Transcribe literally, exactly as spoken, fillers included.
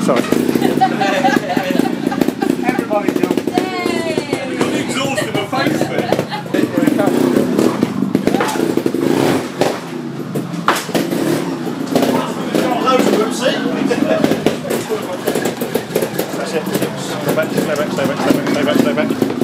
sorry. Everybody jump. You've got the exhaust in my face there. Loads of them, see? That's it. Stay back, stay back, stay back, stay back, stay back, stay back.